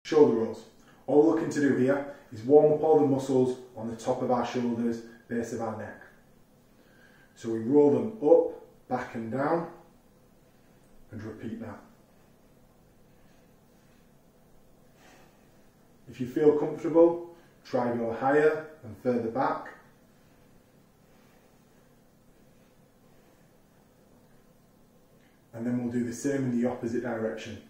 Shoulder rolls. All we're looking to do here is warm up all the muscles on the top of our shoulders, base of our neck. So we roll them up, back and down, and repeat that. If you feel comfortable, try go higher and further back. And then we'll do the same in the opposite direction.